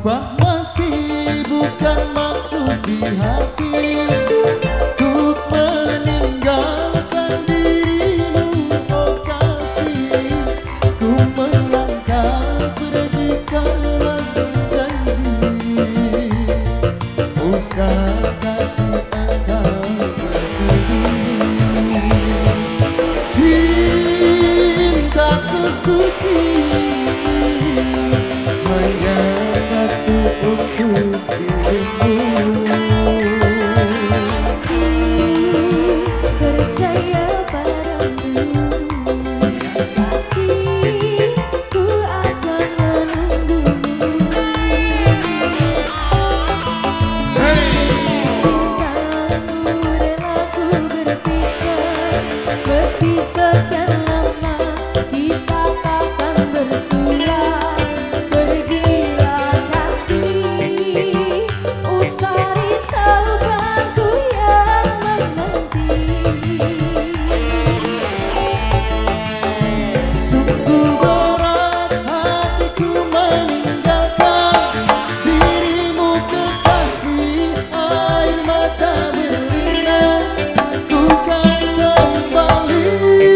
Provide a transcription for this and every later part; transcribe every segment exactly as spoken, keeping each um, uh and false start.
Sumpah mati bukan maksud di hati, ku meninggalkan dirimu, oh kasih. Ku melangkah pergi karena berjanji, usah kasih engkau bersedih. Cintaku suci hanya satu untuk dirimu. Percaya padamu, kasihku akan menunggumu. Cintamu rela ku berpisah, meski sekian lama kita takkan bersua. Pergilah kasih, usah risaukanku yang menanti. Sungguh berat hatiku meninggalkan dirimu kekasih, air mata berlinang. Ku kan kembali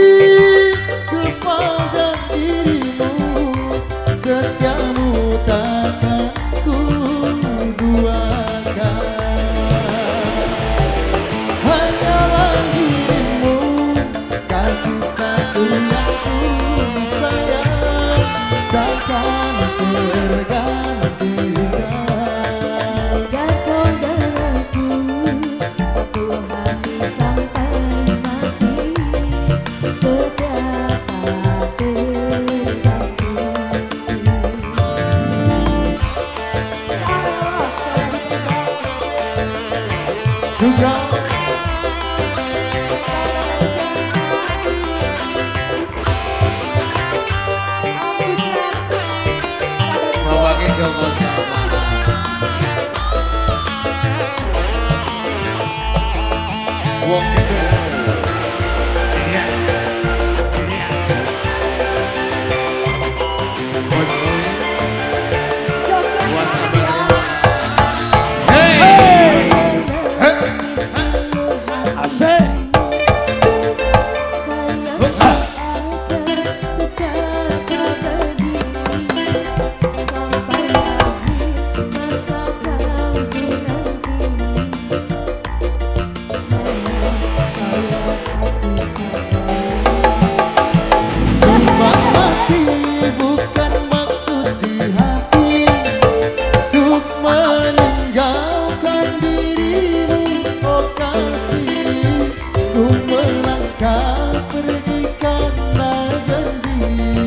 kepada dirimu, setiamu takkan ku duakan. Hanyalah dirimu, kasih satu yang ku sayang, takkan tergantikan. Semoga kau dan aku satu hati sampai mati, setia tak terganti. Sugra Bapaknya Joko Selamat. Wong gede. Iya. Iya. Bos Boy. Buat sampai rumah. Hey. Asik. sumpah mati bukan maksud di hati, untuk meninggalkan dirimu, oh kasih. Ku melangkah pergi karena janji,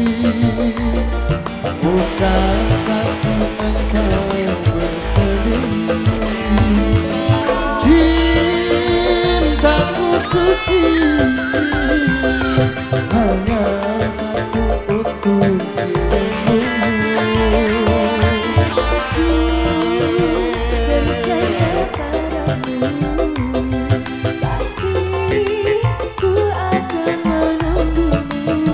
usah kasih engkau bersedih. Cintaku suci hanya satu untuk dirimu. Percaya padamu, kasihku akan menunggumu.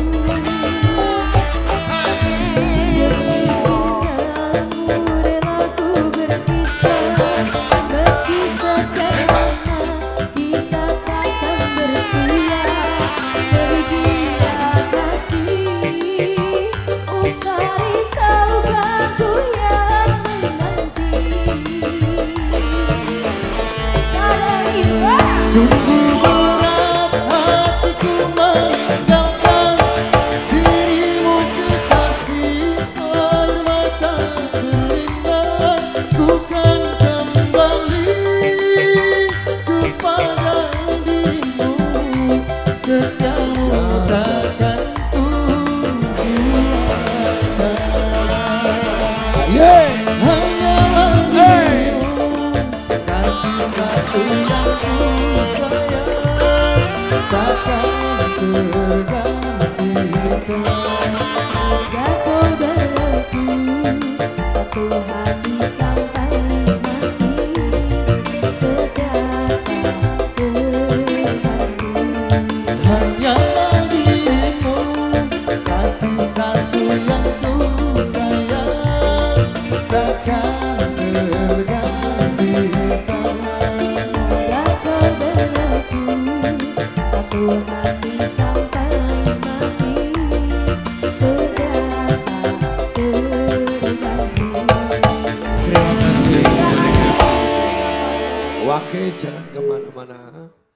Demi cintamu rela ku berpisah, meski sekian lama kita takkan bersua. Pergilah kasih, usah risaukanku yang menanti. Sungguh berat hatiku meninggalkan dirimu kekasih, air mata berlinang. Ku kan kembali kepada dirimu, setiamu takkan ku duakan. Hanyalah dirimu, kasih satu yang ku sayang, takkan tergantikan. Semoga kau dan aku satu hati sampai mati, setia tak terganti. Hanyalah dirimu, kasih satu yang ku sayang, tak Wakil jangan kemana-mana.